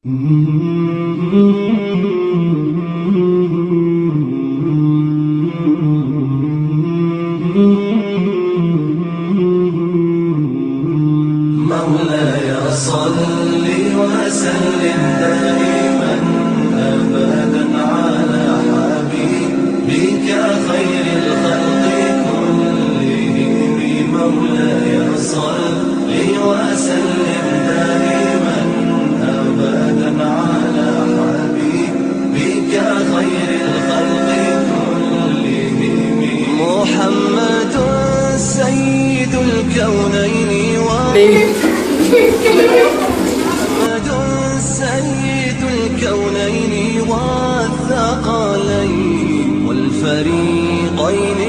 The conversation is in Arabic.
مولاي صل وسلم دائما أبدا على حبيبك خير الخلق كلهم. مولاي صل وسلم دائما أبدا على حبيبك خير الخلق كلهم. محمد سيد الكونين محمد سيد الكونين والثقلين والفريقين